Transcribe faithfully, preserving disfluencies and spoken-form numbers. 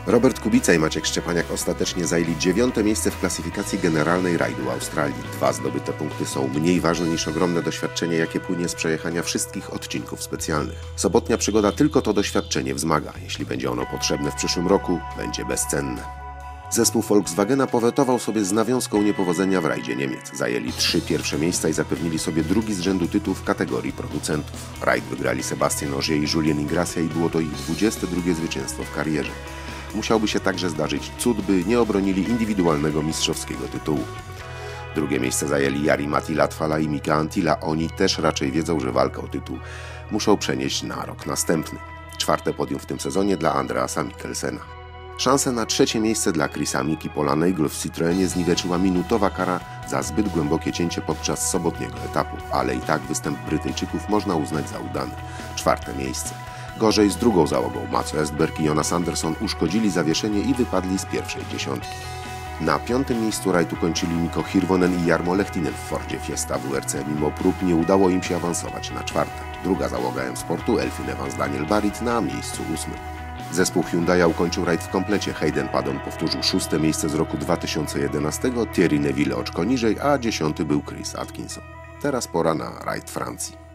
Robert Kubica i Maciek Szczepaniak ostatecznie zajęli dziewiąte miejsce w klasyfikacji generalnej rajdu Australii. Dwa zdobyte punkty są mniej ważne niż ogromne doświadczenie, jakie płynie z przejechania wszystkich odcinków specjalnych. Sobotnia przygoda tylko to doświadczenie wzmaga. Jeśli będzie ono potrzebne w przyszłym roku, będzie bezcenne. Zespół Volkswagena powetował sobie z nawiązką niepowodzenia w rajdzie Niemiec. Zajęli trzy pierwsze miejsca i zapewnili sobie drugi z rzędu tytuł w kategorii producentów. Rajd wygrali Sebastian Ogier i Julien Ingrassia i było to ich dwudzieste drugie zwycięstwo w karierze. Musiałby się także zdarzyć cud, by nie obronili indywidualnego mistrzowskiego tytułu. Drugie miejsce zajęli Jari-Matti Latvala i Mika Anttila. Oni też raczej wiedzą, że walkę o tytuł muszą przenieść na rok następny. Czwarte podium w tym sezonie dla Andreasa Mikkelsena. Szansę na trzecie miejsce dla Chrisa Miki Pola Nagel w Citroenie zniweczyła minutowa kara za zbyt głębokie cięcie podczas sobotniego etapu, ale i tak występ Brytyjczyków można uznać za udany. Czwarte miejsce. Gorzej z drugą załogą. Mats Östberg i Jonas Andersson uszkodzili zawieszenie i wypadli z pierwszej dziesiątki. Na piątym miejscu rajd ukończyli Mikko Hirvonen i Jarmo Lehtinen w Fordzie Fiesta W R C. Mimo prób nie udało im się awansować na czwarte. Druga załoga M-Sportu, Elfyn Evans, Daniel Barit na miejscu ósmym. Zespół Hyundai'a ukończył rajd w komplecie. Hayden Paddon powtórzył szóste miejsce z roku dwa tysiące jedenastego, Thierry Neuville oczko niżej, a dziesiąty był Chris Atkinson. Teraz pora na rajd Francji.